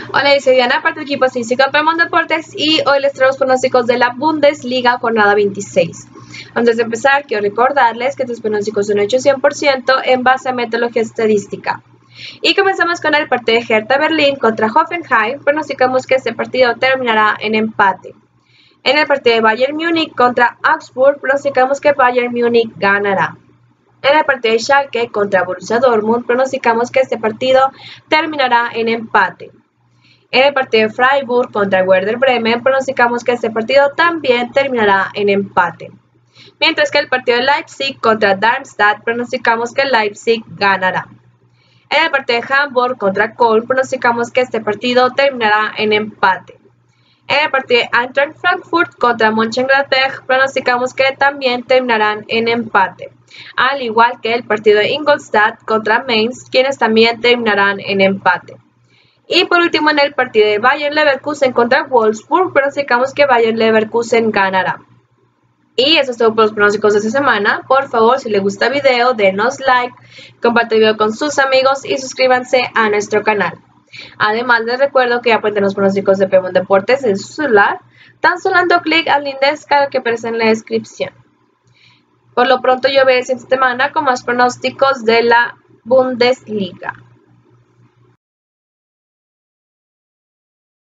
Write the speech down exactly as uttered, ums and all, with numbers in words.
Hola, yo soy Diana, parte del equipo estadístico de Paramount Deportes y hoy les traigo los pronósticos de la Bundesliga jornada veintiséis. Antes de empezar, quiero recordarles que estos pronósticos son hechos cien por ciento en base a metodología estadística. Y comenzamos con el partido de Hertha Berlín contra Hoffenheim. Pronosticamos que este partido terminará en empate. En el partido de Bayern Múnich contra Augsburg, pronosticamos que Bayern Múnich ganará. En el partido de Schalke contra Borussia Dortmund, pronosticamos que este partido terminará en empate. En el partido de Freiburg contra Werder Bremen, pronosticamos que este partido también terminará en empate. Mientras que el partido de Leipzig contra Darmstadt, pronosticamos que Leipzig ganará. En el partido de Hamburg contra Köln, pronosticamos que este partido terminará en empate. En el partido de Eintracht Frankfurt contra Mönchengladbach, pronosticamos que también terminarán en empate, al igual que el partido de Ingolstadt contra Mainz, quienes también terminarán en empate. Y por último, en el partido de Bayer Leverkusen contra Wolfsburg, pronosticamos que Bayer Leverkusen ganará. Y eso es todo por los pronósticos de esta semana. Por favor, si les gusta el video, denos like, compartan el video con sus amigos y suscríbanse a nuestro canal. Además, les recuerdo que ya pueden tener los pronósticos de Paramount Deportes en su celular, tan solo dando clic al link de descarga que aparece en la descripción. Por lo pronto, yo veré esta semana con más pronósticos de la Bundesliga.